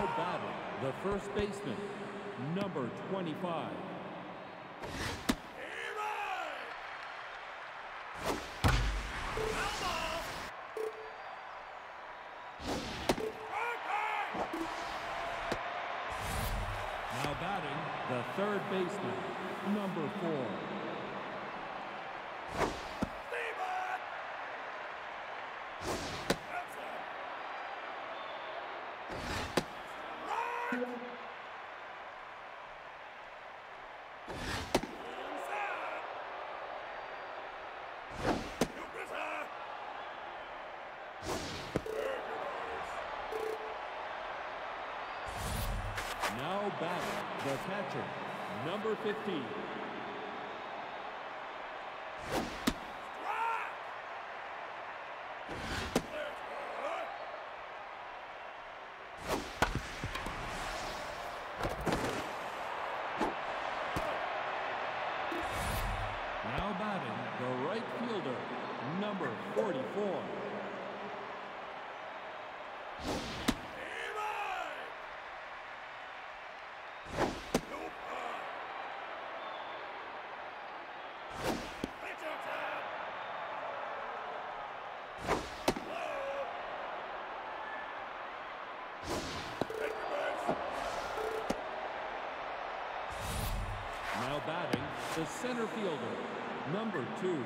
Now batting the first baseman, number 25. Now batting the third baseman, number 4. Now batting the catcher, number 15. Now batting the right fielder, number 44. Now batting the center fielder, number 2.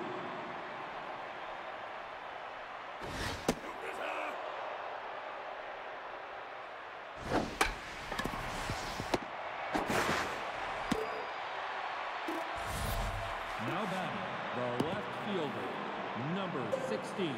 Now batting the left fielder, number 16.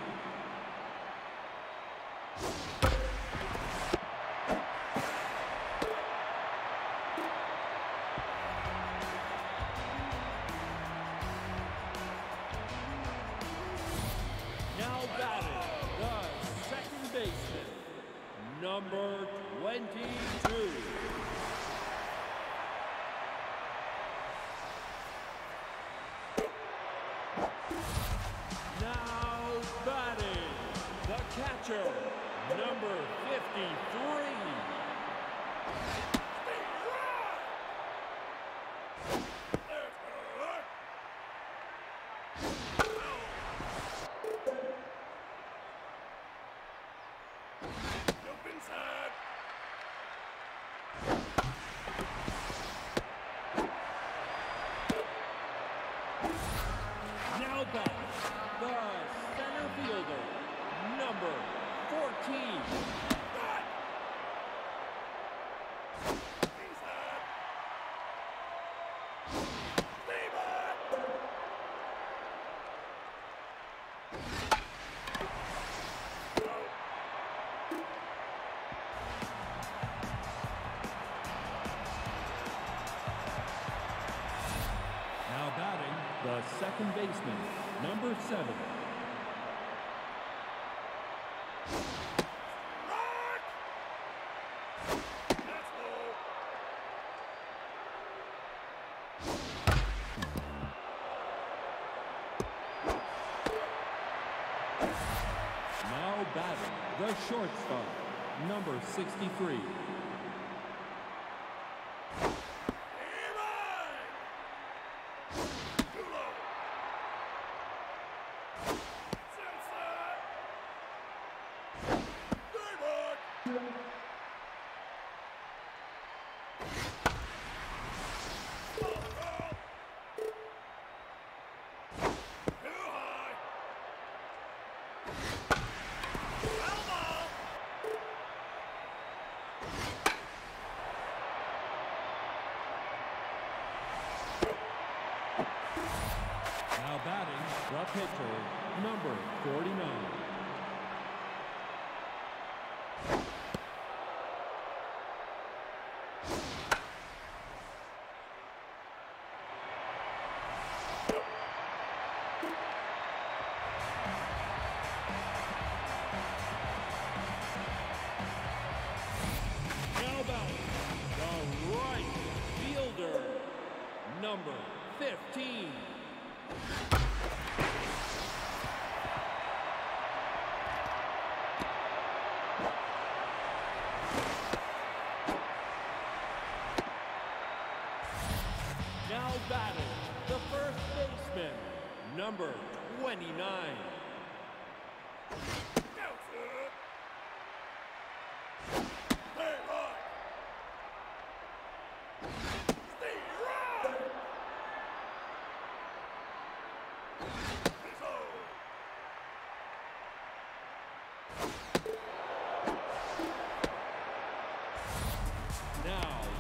Now batting the second baseman, number 22. Now batting the catcher, number 53. Now back, the center fielder, number 14. Now batting the second baseman, number 7. Now batting the shortstop, number 63. Now batting the pitcher, number 49. Now batting the right fielder, number 15.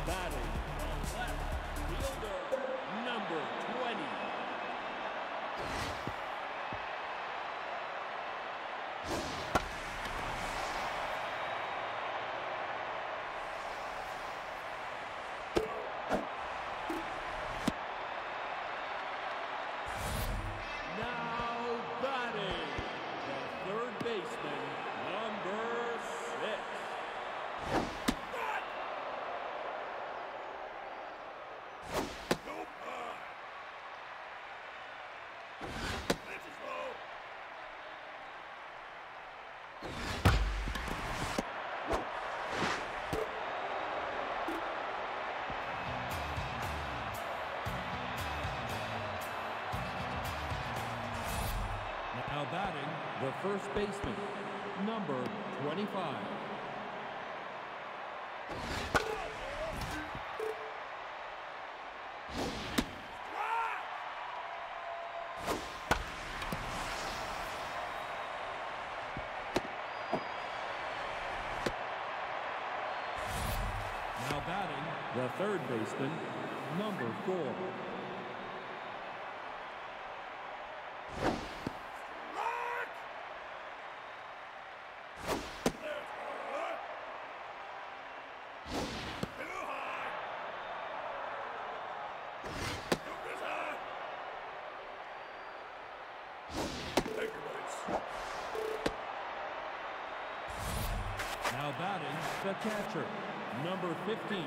Batting the left fielder, number 20. Now batting the third baseman, number 6. Now batting the first baseman, number 25. Now batting the third baseman, number 4. Now batting the catcher, number 15.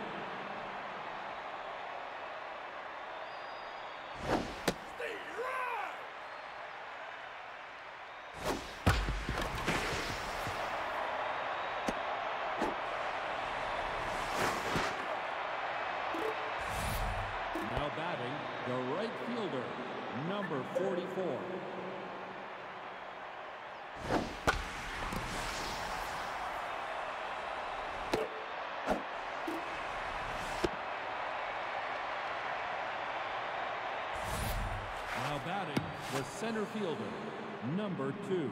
Now batting the right fielder, number 44. Now batting the center fielder, number 2.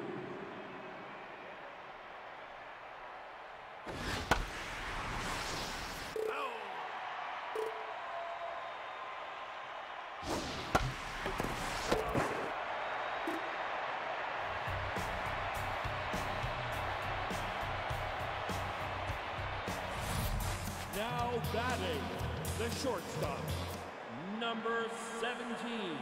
Now batting the shortstop, number 17.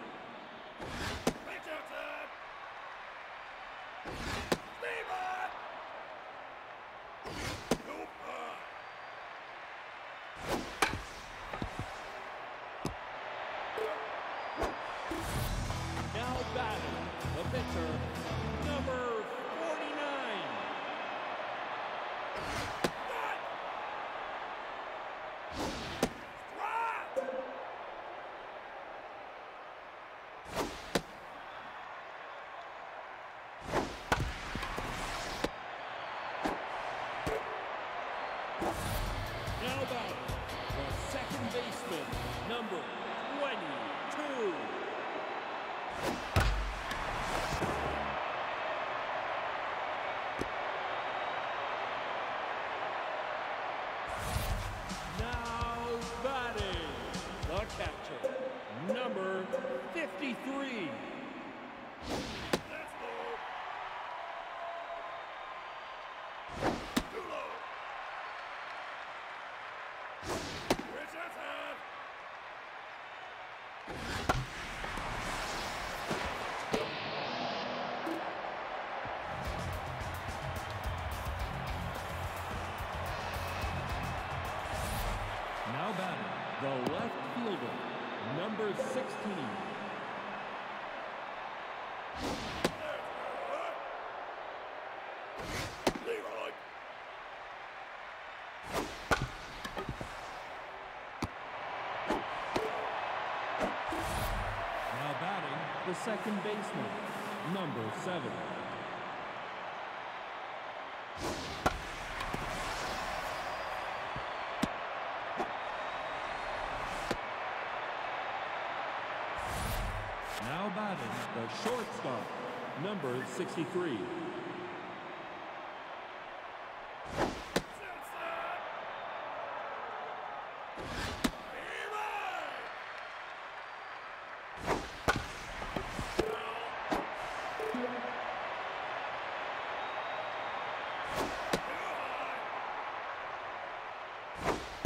Now batting the pitcher, number 49. Now batting the second baseman, number 22. Now batting the catcher, number 53. Now batting the left fielder, number 16. Now batting the second baseman, number 7. Now batting the shortstop, number 63.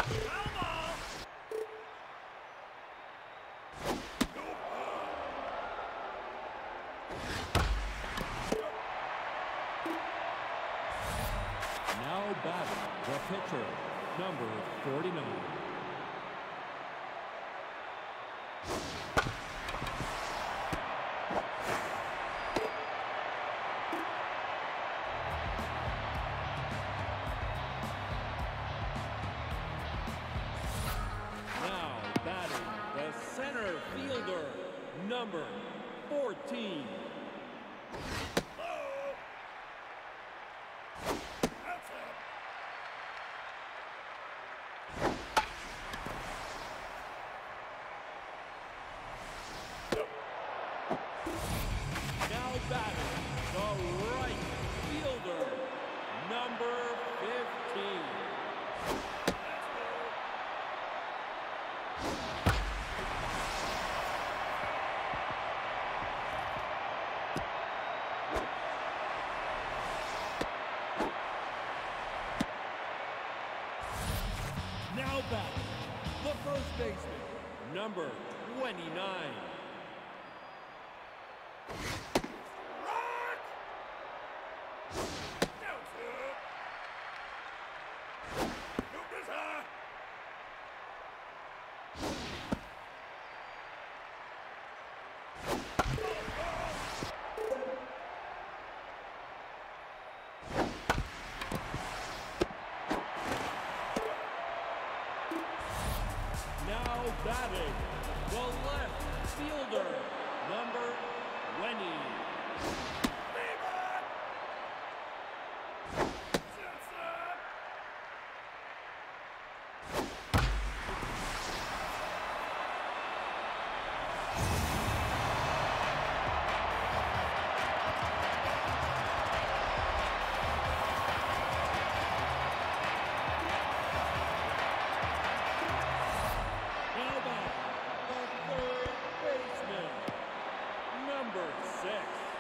Now batting the pitcher, number 49. Now batting the center fielder, number 14. Now batting the right fielder, number 15. Now batting the first baseman, number 29. Now batting the left fielder, number 20. Now batting the third baseman, number 6.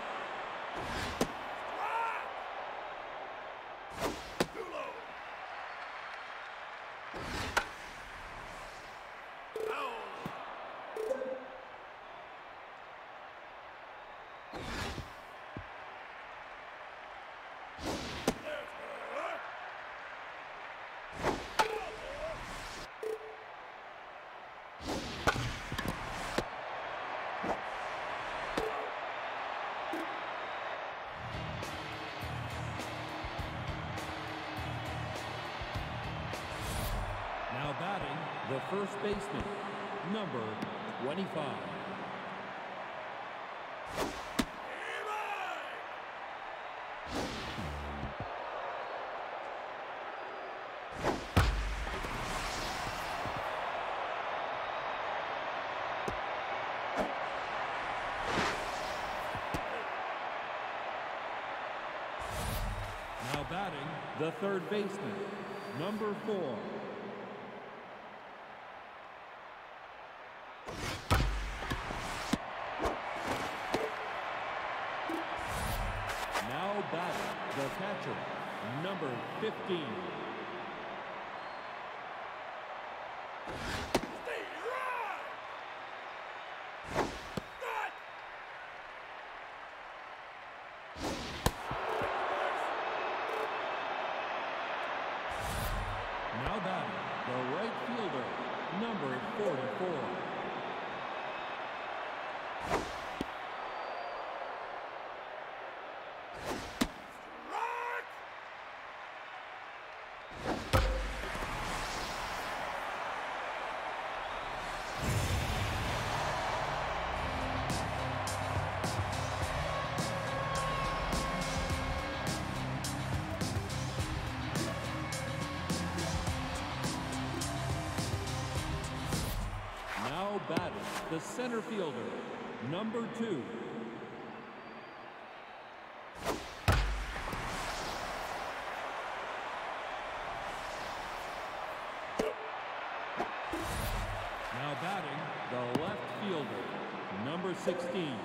Now batting the first baseman, number 25. Now batting the third baseman, number 4. Now batting the catcher, number 15. Now batting the right fielder, number 44. Now batting the center fielder, number 2. Now batting the left fielder, number 16.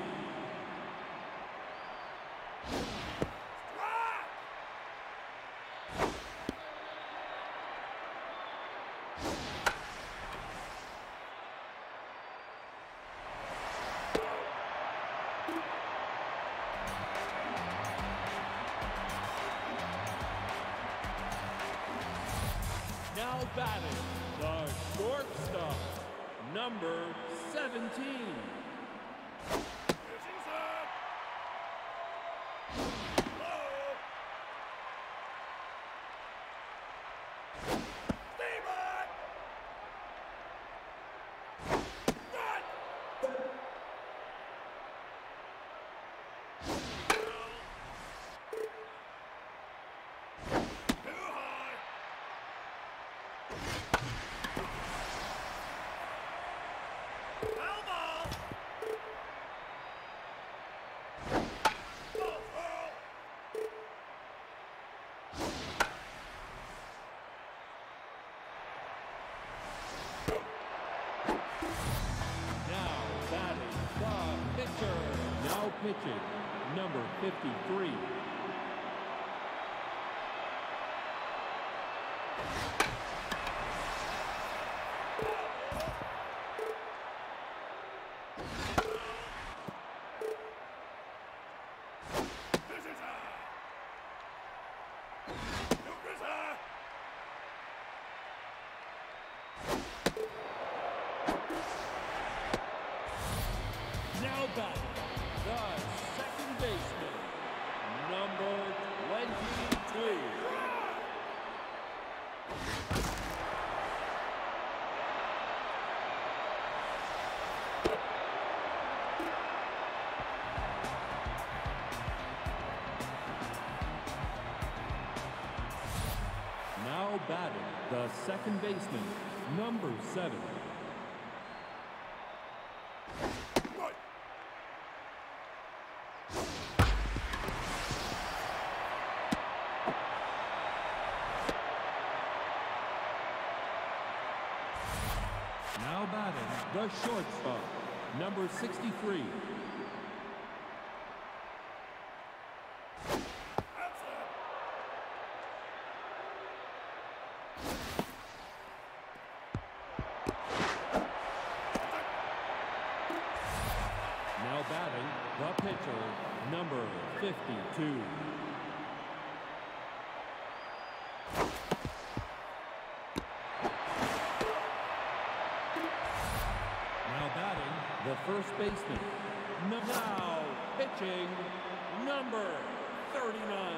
Now batting, the shortstop, number 17. Now pitching, number 53. Now batting, the second baseman, number 22. Now batting, the second baseman, number 7. Now batting, the shortstop, number 63. Now batting, the pitcher, number 52. Now batting, the first baseman. Now pitching, number 39.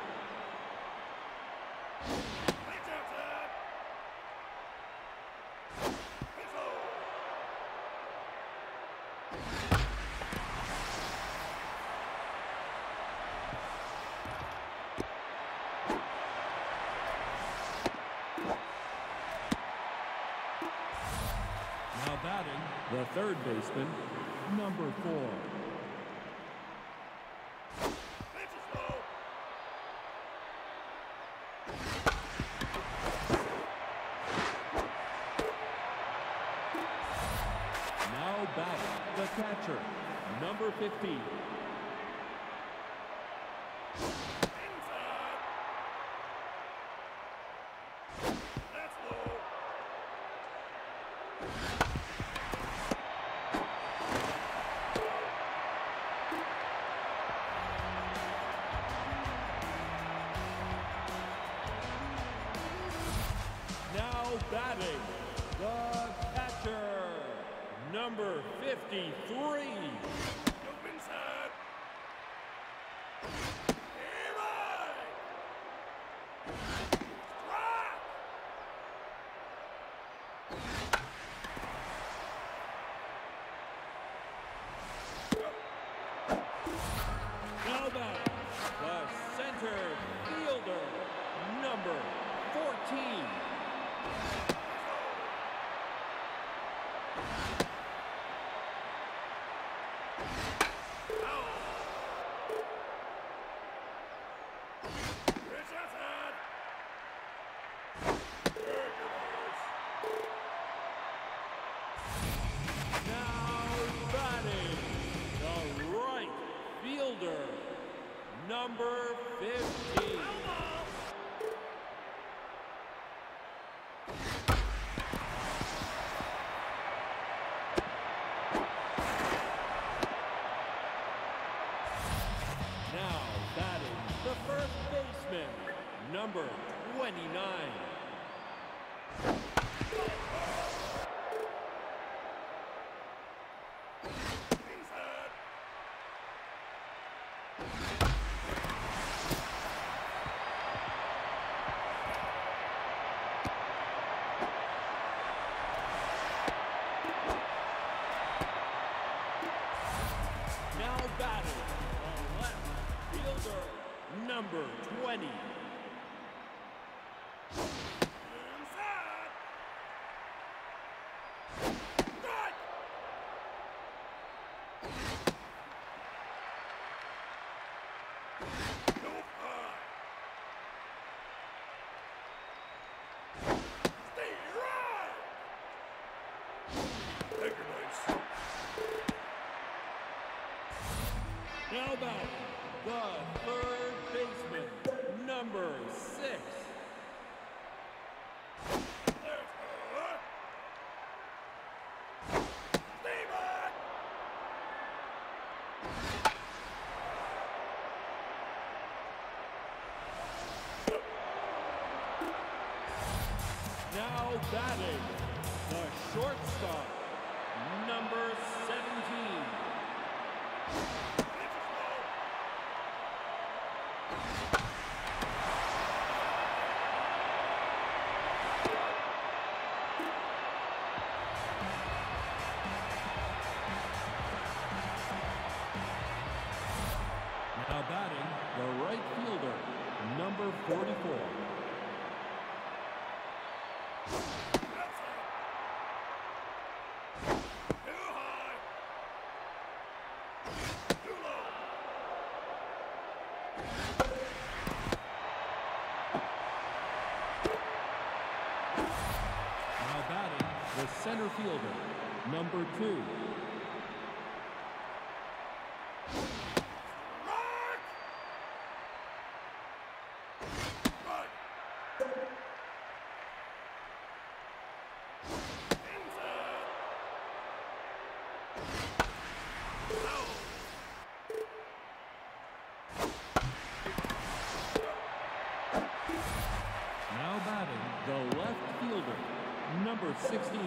Now batting, the third baseman, number 4. Now batting, the catcher, number 15. Now batting, the catcher, number 53. Now batting, the center fielder, number 14. Fielder, number 15. Now batting, the first baseman, number 29. Now batting, the shortstop, number 17. Now batting, the right fielder, number 44. Now batting, the center fielder, number 2. Now batting, the left fielder, number 16.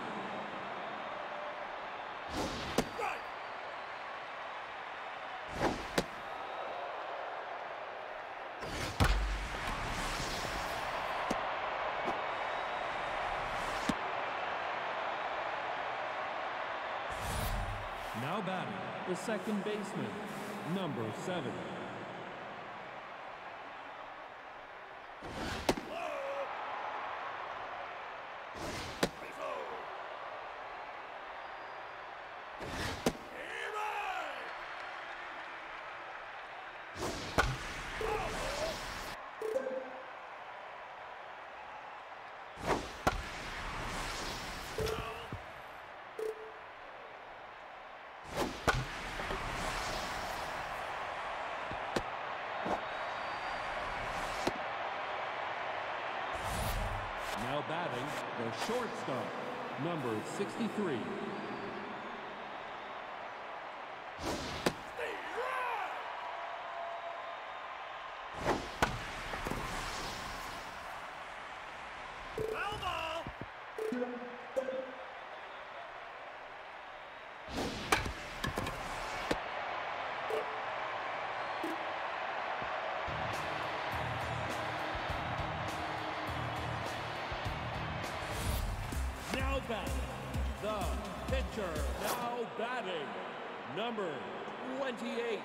Now batting, the second baseman, number 7. Now batting, the shortstop, number 63. Now batting, the pitcher. Now batting, number 28.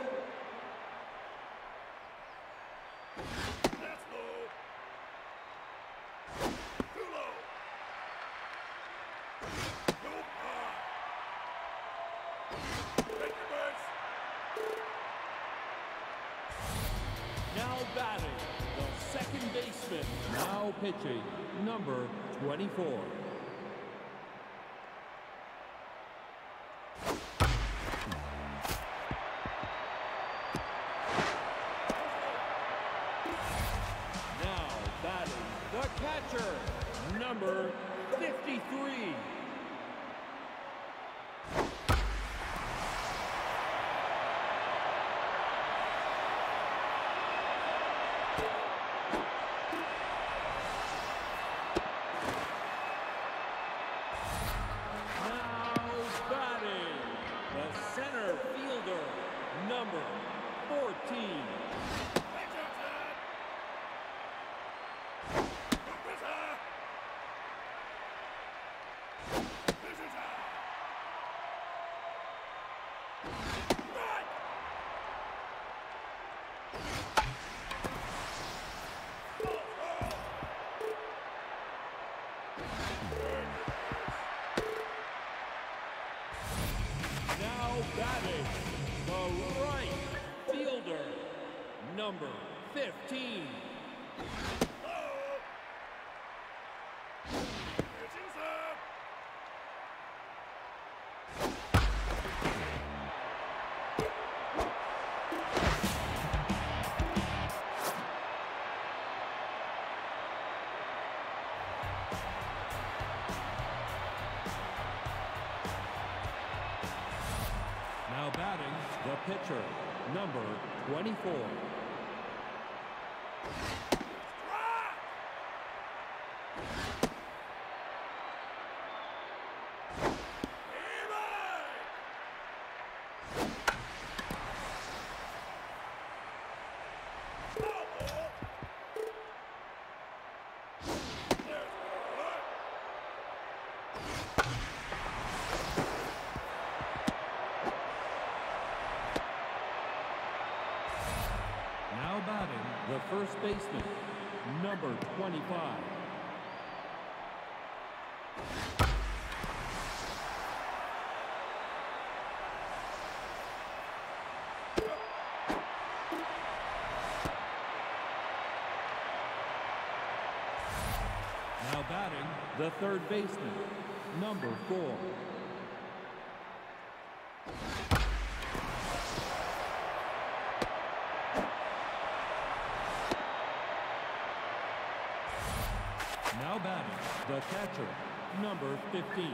That's low. Too low. Go high. Take your base. Now batting, the second baseman. Now pitching, number 24. The catcher, number 53. Now batting, the center fielder, number 14. Now batting, the right fielder, number 15. Now batting, the pitcher, number 24. Now batting, the first baseman, number 25. Now batting, the third baseman, number 4. Now batting, the catcher, number 15.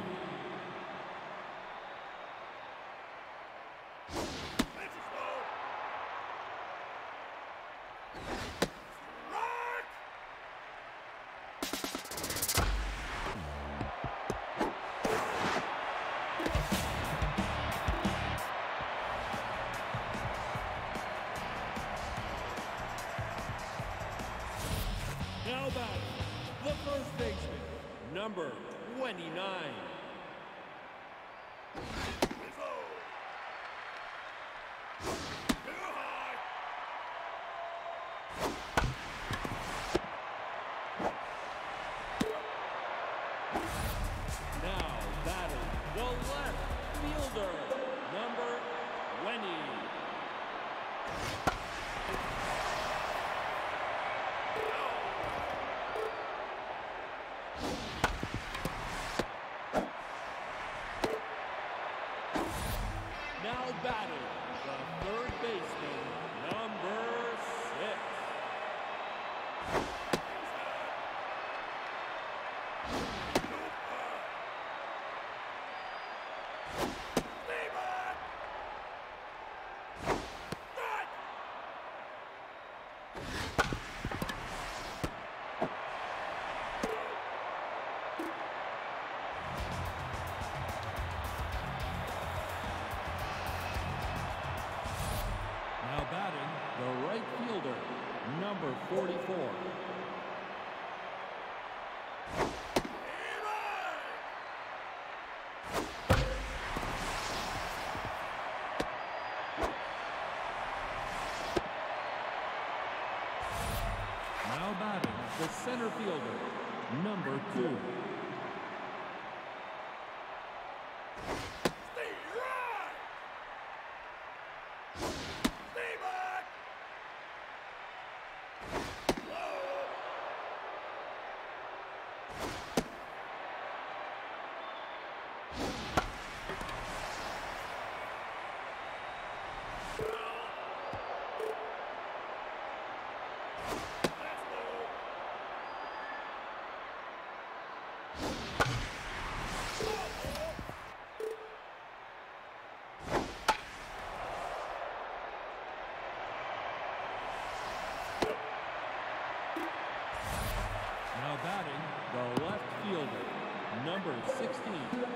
Now batting, the first baseman, number 29. Now batting, the left fielder, number 20. Now batting, the third baseman, number 6. Now batting, the right fielder, number 44. Now batting, the center fielder, number 2. Now batting, the left fielder, number 16.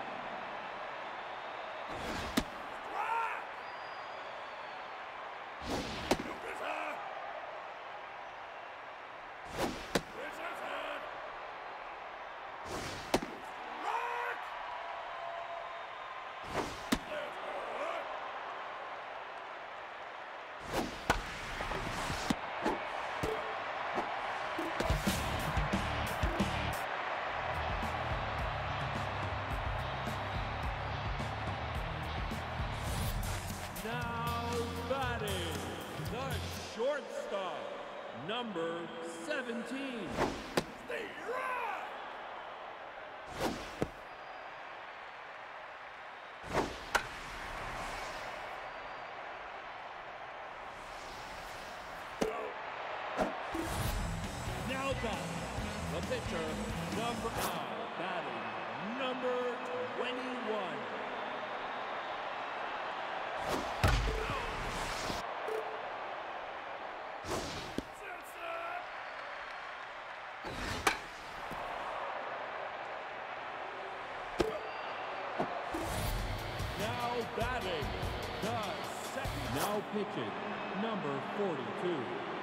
Now batting, the shortstop, number 17. Stay right! Now batting, the pitcher, number 5, batting, number 21. Now batting, the second. Now pitching, number 42.